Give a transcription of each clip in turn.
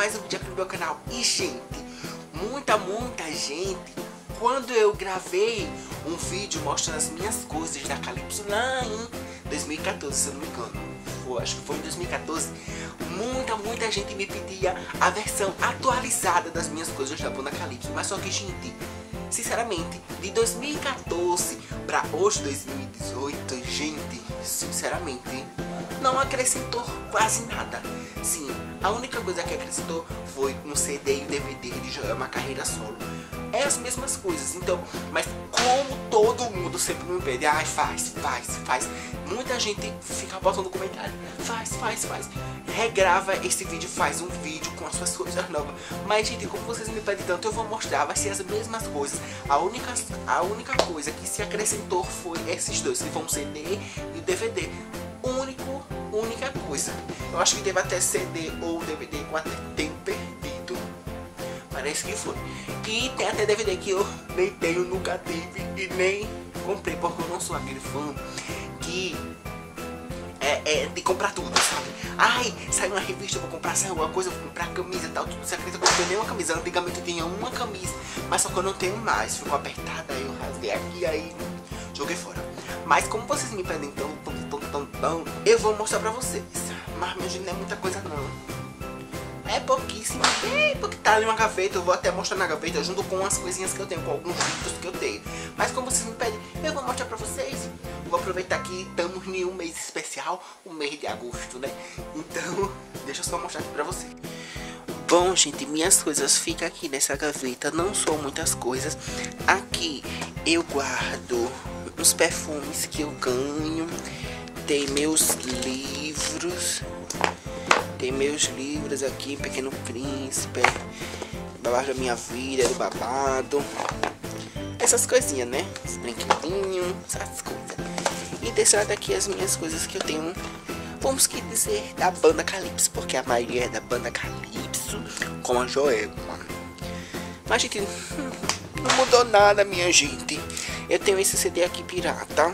mais um vídeo aqui no meu canal. E gente, muita gente, quando eu gravei um vídeo mostrando as minhas coisas da Calypso lá em 2014, se eu não me engano, acho que foi em 2014, muita gente me pedia a versão atualizada das minhas coisas da banda Calypso. Mas só que, gente, sinceramente, de 2014 pra hoje, 2018, gente, sinceramente, não acrescentou quase nada. Sim, a única coisa que acrescentou foi um CD e um DVD de Joel, uma carreira solo. É as mesmas coisas, então, mas como todo mundo sempre me pede, ai, faz. Muita gente fica botando comentário, faz. Regrava esse vídeo, faz um vídeo com as suas coisas novas. Mas, gente, como vocês me pedem tanto, eu vou mostrar, vai ser as mesmas coisas. A única coisa que se acrescentou foi esses dois, que foi um CD e o DVD. Única coisa. Eu acho que teve até CD ou DVD com até tempo perdido. Parece que foi. E tem até DVD que eu nem tenho, nunca tive e nem comprei, porque eu não sou aquele fã que é de comprar tudo, sabe? Ai, saiu uma revista, eu vou comprar, saiu alguma coisa, eu vou comprar camisa e tal. Você acredita que eu não tenho nenhuma camisa? Antigamente eu tinha uma camisa, mas só que eu não tenho mais. Ficou apertada, aí eu rasguei aqui, aí joguei fora. Mas como vocês me pedem tão, eu vou mostrar pra vocês. Mas, meu gente, não é muita coisa não. É pouquíssimo, porque tá ali uma gaveta. Eu vou até mostrar na gaveta junto com as coisinhas que eu tenho, com alguns vídeos que eu tenho. Mas como vocês me pedem, eu vou mostrar pra vocês. Vou aproveitar que estamos em um mês especial, o mês de agosto, né? Então, deixa eu só mostrar aqui pra vocês. Bom, gente, minhas coisas ficam aqui nessa gaveta. Não são muitas coisas. Aqui eu guardo os perfumes que eu ganho. Tem meus livros. Tem meus livros aqui, Pequeno Príncipe, Babado da Minha Vida, do Babado. Essas coisinhas, né? Os brinquedinhos, essas coisas. E desse lado aqui as minhas coisas que eu tenho, vamos que dizer, da banda Calypso, porque a maioria é da banda Calypso, com a Joelma. Mas, gente, não mudou nada, minha gente. Eu tenho esse CD aqui pirata.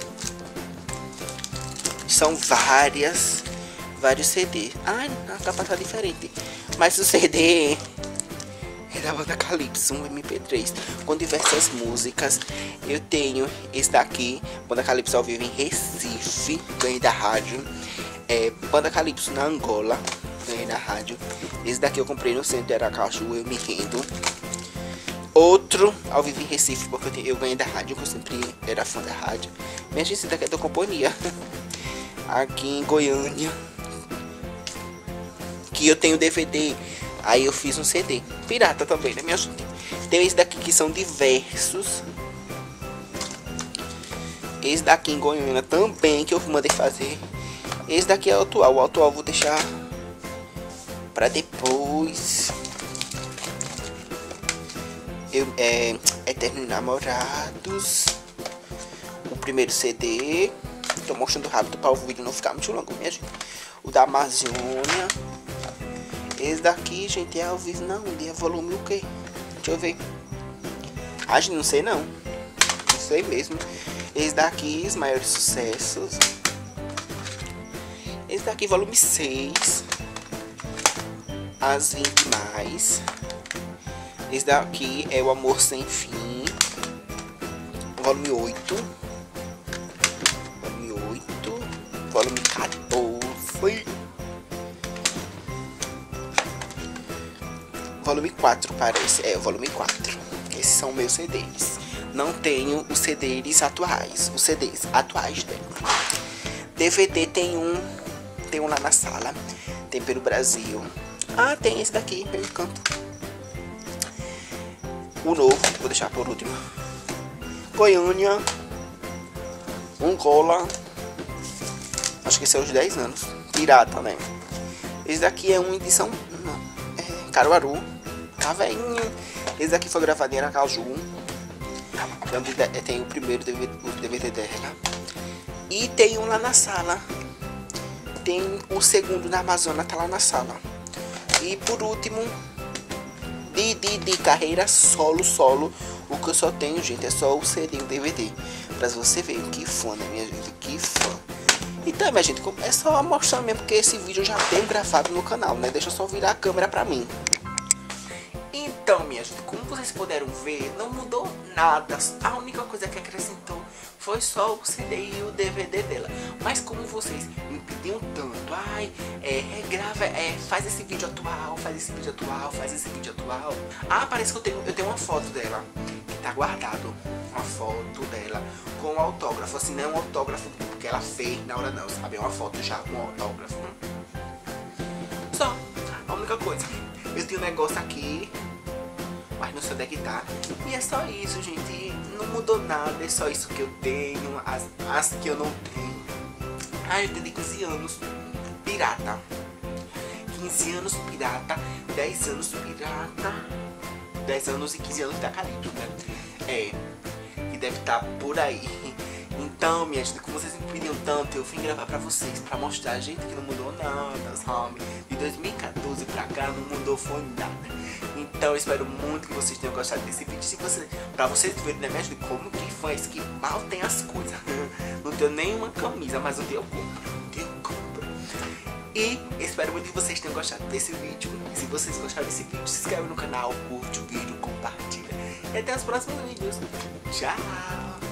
São vários CDs. Ai, a capa tá diferente. Mas o CD é da banda Calypso, um MP3 com diversas músicas. Eu tenho esse daqui, Banda Calypso ao vivo em Recife, ganhei da rádio. Banda Calypso na Angola, ganhei da rádio. Esse daqui eu comprei no centro de Aracaju, Eu Me Rendo. Outro ao vivo em Recife, porque eu ganhei da rádio, que eu sempre era fã da rádio. Minha gente, esse daqui é da companhia. Aqui em Goiânia, que eu tenho DVD, aí eu fiz um CD pirata também, né, minha gente? Tem esse daqui que são diversos. Esse daqui em Goiânia também, que eu mandei fazer. Esse daqui é o atual eu vou deixar pra depois. Eternos Namorados, o primeiro CD. Tô mostrando rápido para o vídeo não ficar muito longo, minha gente. O da Amazônia. Esse daqui, gente, é ao vivo não. É volume o quê? Deixa eu ver. Ah, gente, não sei não. Não sei mesmo. Esse daqui, os maiores sucessos. Esse daqui, volume 6. As 20 mais. Esse daqui é o Amor Sem Fim. Volume 8. Volume 14. Volume 4 parece. É, o volume 4. Esses são meus CDs. Não tenho os CDs atuais. Os CDs atuais dela. DVD tem um lá na sala. Tem pelo Brasil. Ah, tem esse daqui, pelo canto. O novo, vou deixar por último. Goiânia. Angola. Acho que esse é os 10 anos. Pirata, né? Esse daqui é uma edição. Caruaru. Tá velhinho. Esse daqui foi gravado em Aracaju. Tem o primeiro DVD dela. E tem um lá na sala. Tem o segundo na Amazônia, tá lá na sala. E por último, de carreira solo. O que eu só tenho, gente, é só o CD e o DVD. Pra você ver que fã, né, minha gente? Que fã. Então, minha gente, é só mostrar mesmo, porque esse vídeo eu já tenho gravado no canal, né? Deixa eu só virar a câmera pra mim. Então, minha gente, como vocês puderam ver, não mudou nada. A única coisa que acrescentou foi só o CD e o DVD dela. Mas como vocês me pediam tanto, ai, regrava, faz esse vídeo atual, faz esse vídeo atual, faz esse vídeo atual. Ah, parece que eu tenho uma foto dela, que tá guardado. Uma foto dela com um autógrafo, assim, não é um autógrafo que ela fez na hora não, sabe? É uma foto já com um autógrafo. Só, a única coisa. Eu tenho um negócio aqui, mas não sei onde é que tá. E é só isso, gente. Não mudou nada, é só isso que eu tenho, as que eu não tenho. Ah, eu tenho 15 anos pirata. 15 anos pirata, 10 anos pirata. 10 anos e 15 anos da Calypso, né? Que deve estar por aí. Então, minha gente, como vocês me pediam tanto, eu vim gravar pra vocês, pra mostrar, gente, que não mudou nada, sabe? De 2014 pra cá não mudou foi nada. Então eu espero muito que vocês tenham gostado desse vídeo. Pra vocês verem, né, minha gente, como que foi isso, que mal tem as coisas. Não tenho nenhuma camisa, mas um dia eu compro. E espero muito que vocês tenham gostado desse vídeo. Se vocês gostaram desse vídeo, se inscreve no canal, curte o vídeo, compartilha. E até os próximos vídeos. Tchau!